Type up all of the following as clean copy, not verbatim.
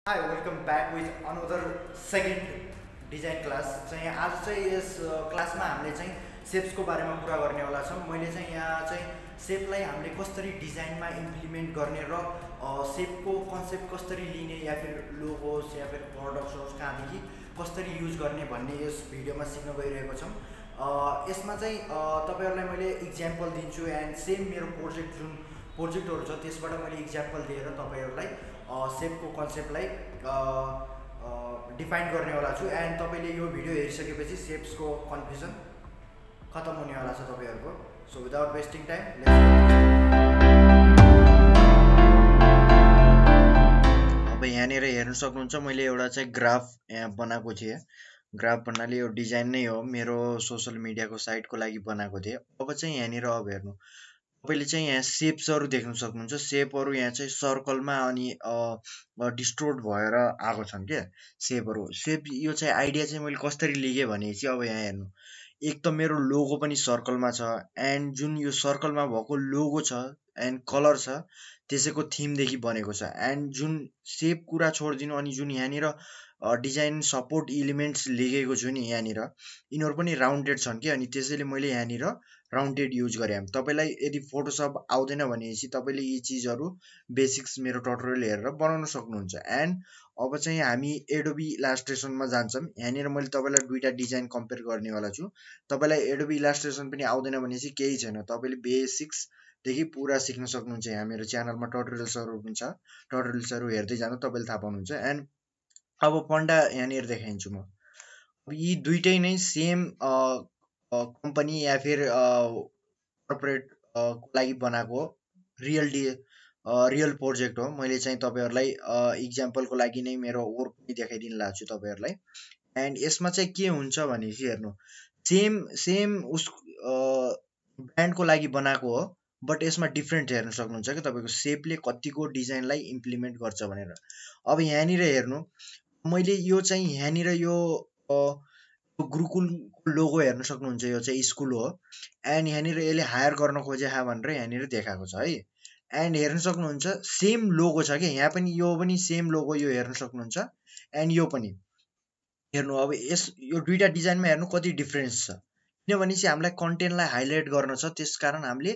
Hi, welcome back with another second design class चाहिँ आज चाहिँ यस क्लासमा हामीले चाहिँ सेप्सको बारेमा कुरा गर्नेवाला छौँ। मैले चाहिँ यहाँ चाहिँ सेपलाई हामीले कसरी डिजाइनमा इम्प्लिमेन्ट गर्ने र सेपको कन्सेप्ट कसरी लिने या फिर लोगोस या फिर प्रोडक्ट्स कहाँदेखि कसरी युज गर्ने भन्ने यस भिडियोमा सिक्न गइरहेको छौँ। यसमा चाहिँ तपाईँहरूलाई मैले इक्जाम्पल दिन्छु एन्ड सेम मेरो प्रोजेक्टहरू छ त्यसबाट मैले इक्जाम्पल दिएर तपाईँहरूलाई सेपको कन्सेप्टलाई डिफाइन गर्नेवाला छु एन्ड तपाईँले यो भिडियो हेरिसकेपछि सेप्सको कन्फ्युजन खतम हुनेवाला छ तपाईँहरूको। सो विदाउट वेस्टिङ टाइम अब यहाँनिर हेर्न सक्नुहुन्छ मैले एउटा चाहिँ ग्राफ यहाँ बनाएको थिएँ। ग्राफ भन्नाले यो डिजाइन नै हो, मेरो सोसल मिडियाको साइटको लागि बनाएको थिएँ। अब चाहिँ यहाँनिर अब हेर्नु तपाईँले चाहिँ यहाँ सेप्सहरू देख्न सक्नुहुन्छ। सेपहरू यहाँ चाहिँ सर्कलमा अनि डिस्टोर्ट भएर आएको छन् क्या सेपहरू। सेप यो चाहिँ आइडिया चाहिँ मैले कसरी लिएँ भनेपछि अब यहाँ हेर्नु, एक त मेरो लोगो पनि सर्कलमा छ एन्ड जुन यो सर्कलमा भएको लोगो छ एन्ड कलर छ त्यसैको थिमदेखि बनेको छ एन्ड जुन सेप कुरा छोडिदिनु अनि जुन यहाँनिर डिजाइन सपोर्ट इलिमेन्ट्स लेखेको छु नि यहाँनिर यिनीहरू पनि राउन्डेड छन् कि, अनि त्यसैले मैले यहाँनिर राउन्डेड युज गरेँ। तपाईँलाई यदि फोटोसप आउँदैन भनेपछि तपाईँले यी चिजहरू बेसिक्स मेरो ट्युटोरियल हेरेर बनाउन सक्नुहुन्छ। एन्ड अब चाहिँ हामी एडोबी इलास्ट्रेसनमा जान्छौँ। यहाँनिर मैले तपाईँलाई दुईवटा डिजाइन कम्पेयर गर्नेवाला छु। तपाईँलाई एडोबी इलास्ट्रेसन पनि आउँदैन भनेपछि केही छैन, तपाईँले बेसिक्सदेखि पुरा सिक्न सक्नुहुन्छ। यहाँ मेरो च्यानलमा ट्युटोरियल्सहरू पनि छ, ट्युटोरियल्सहरू हेर्दै जानु तपाईँले थाहा पाउनुहुन्छ। एन्ड अब फन्डा यहाँनिर देखाइदिन्छु म। अब यी दुइटै नै सेम कम्पनी या फिर कर्पोरेट को लागि बनाएको रियल प्रोजेक्ट हो। मैले चाहिँ तपाईँहरूलाई इक्जाम्पलको लागि नै मेरो वर्क पनि देखाइदिन लाग्छु तपाईँहरूलाई। एन्ड यसमा चाहिँ के हुन्छ भनेपछि हेर्नु, सेम उस ब्रान्डको लागि बनाएको हो, बट यसमा डिफ्रेन्ट हेर्न सक्नुहुन्छ कि तपाईँको सेपले कतिको डिजाइनलाई इम्प्लिमेन्ट गर्छ भनेर। अब यहाँनिर हेर्नु, मैले यो चाहिँ यहाँनिर यो गुरुकुलको लोगो हेर्न सक्नुहुन्छ, यो चाहिँ स्कुल हो एन्ड यहाँनिर यसले हायर गर्न खोजे भनेर यहाँनिर देखाएको छ है। एन्ड हेर्न सक्नुहुन्छ सेम लोगो छ कि यहाँ पनि, यो पनि सेम लोगो यो हेर्न सक्नुहुन्छ एन्ड यो पनि हेर्नु। अब यो दुईवटा डिजाइनमा हेर्नु कति डिफ्रेन्स छ, किनभने चाहिँ हामीलाई कन्टेन्टलाई हाइलाइट गर्न छ, त्यसकारण हामीले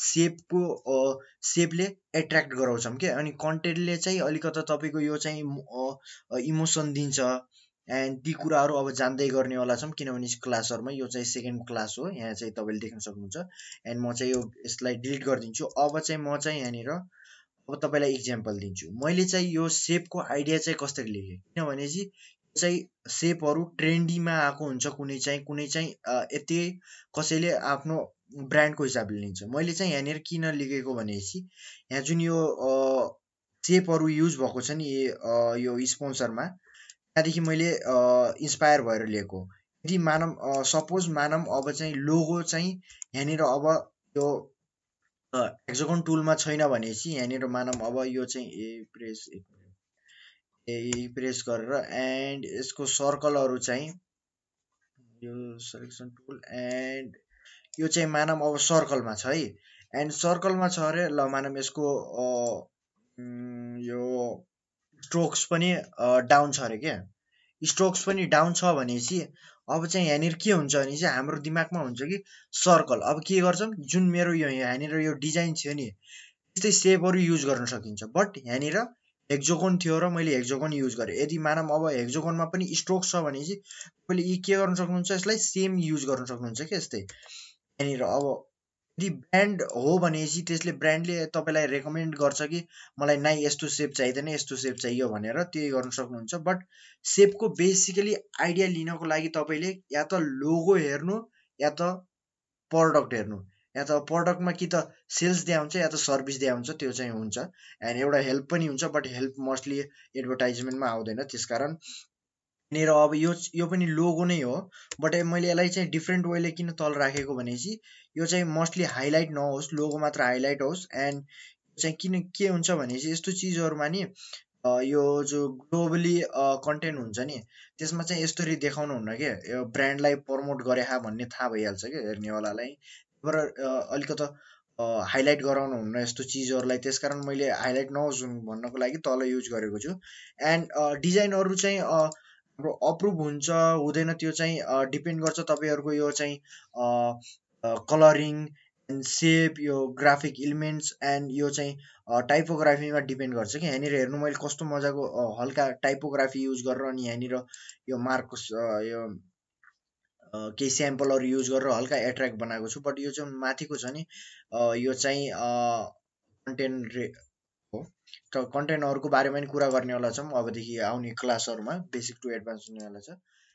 सेपले एट्र्याक्ट गराउँछौँ क्या। अनि कन्टेन्टले चाहिँ अलिकति तपाईँको यो चाहिँ इमोसन दिन्छ एन्ड ती कुराहरू अब जान्दै गर्नेवाला छौँ, किनभने क्लासहरूमा यो चाहिँ सेकेन्ड क्लास हो। यहाँ चाहिँ तपाईँले देख्न सक्नुहुन्छ एन्ड म चाहिँ यसलाई डिलिट गरिदिन्छु। अब चाहिँ म चाहिँ यहाँनिर अब तपाईँलाई इक्जाम्पल दिन्छु। मैले चाहिँ यो सेपको आइडिया चाहिँ कसरी लेखेँ, किनभने चाहिँ सेपहरू ट्रेन्डीमा आएको हुन्छ, कुनै चाहिँ यति कसैले आफ्नो ब्रान्डको हिसाबले लिन्छ। मैले चाहिँ यहाँनिर किन लेखेको भनेपछि यहाँ जुन यो सेपहरू युज भएको छ नि यो स्पोन्सरमा, त्यहाँदेखि मैले इन्सपायर भएर लिएको। यदि मानौँ सपोज मानौँ अब चाहिँ लोगो चाहिँ यहाँनिर अब यो हेक्सागन टुलमा छैन भनेपछि यहाँनिर मानौँ अब यो चाहिँ प्रेस गरेर एन्ड यसको सर्कलहरू चाहिँ यो सेलेक्सन टुल एन्ड यो चाहिँ मानौँ अब सर्कलमा छ है। एन्ड सर्कलमा छ अरे, ल मानौँ यसको यो स्ट्रोक्स पनि डाउन छ अरे क्या, स्ट्रोक्स पनि डाउन छ भनेपछि अब चाहिँ यहाँनिर के हुन्छ भने चाहिँ हाम्रो दिमागमा हुन्छ कि सर्कल। अब के गर्छौँ, जुन मेरो यो यहाँनिर यो डिजाइन थियो नि त्यस्तै सेपहरू युज गर्न सकिन्छ, बट यहाँनिर हेक्सागन थियो र मैले हेक्सागन युज गरेँ। यदि मानौँ अब हेक्सागनमा पनि स्ट्रोक्स छ भनेपछि तपाईँले यी के गर्न सक्नुहुन्छ, यसलाई सेम युज गर्न सक्नुहुन्छ क्या यस्तै। यहाँनिर अब यदि ब्रान्ड हो भनेपछि त्यसले ब्रान्डले तपाईँलाई रेकमेन्ड गर्छ कि मलाई नाइ यस्तो सेप चाहिँदैन यस्तो सेप चाहियो भनेर, त्यही गर्न सक्नुहुन्छ। बट सेपको बेसिकली आइडिया लिनको लागि तपाईँले या त लोगो हेर्नु या त प्रडक्ट हेर्नु, या त प्रडक्टमा कि त सेल्स दिया हुन्छ या त सर्भिस दिया हुन्छ, त्यो चाहिँ हुन्छ। एन्ड एउटा हेल्प पनि हुन्छ, बट हेल्प मोस्टली एडभर्टाइजमेन्टमा आउँदैन, त्यसकारण यहाँनिर अब यो पनि लोगो नै हो, बट मैले यसलाई चाहिँ डिफ्रेन्ट वेले किन तल राखेको भनेपछि यो चाहिँ मोस्टली हाइलाइट नहोस्, लोगो मात्र हाइलाइट होस्। एन्ड चाहिँ किन के हुन्छ भनेपछि यस्तो चिजहरूमा नि यो जो ग्लोबली कन्टेन्ट हुन्छ नि त्यसमा चाहिँ यस्तरी देखाउनु हुन्न क्या, यो ब्रान्डलाई प्रमोट गरे भन्ने थाहा भइहाल्छ क्या हेर्नेवालालाई। तर अलिकति हाइलाइट गराउनु हुन्न यस्तो चिजहरूलाई, त्यसकारण मैले हाइलाइट नहोस् भन्नको लागि तल युज गरेको छु। एन्ड डिजाइनहरू चाहिँ हाम्रो अप्रुभ हुन्छ हुँदैन त्यो चाहिँ डिपेन्ड गर्छ तपाईँहरूको यो चाहिँ कलरिङ एन्ड सेप, यो ग्राफिक इलिमेन्ट्स एन्ड यो चाहिँ टाइपोग्राफीमा डिपेन्ड गर्छ कि। यहाँनिर हेर्नु मैले कस्तो मजाको हल्का टाइपोग्राफी युज गरेर अनि यहाँनिर यो मार्कस यो केही स्याम्पलहरू युज गरेर हल्का एट्र्याक्ट बनाएको छु। बट यो चाहिँ माथिको छ नि यो चाहिँ कन्टेन्ट हो। त कन्टेन्टहरूको बारेमा पनि कुरा गर्नेवाला छौँ अबदेखि आउने क्लासहरूमा, बेसिक टु एडभान्स हुनेवाला छ।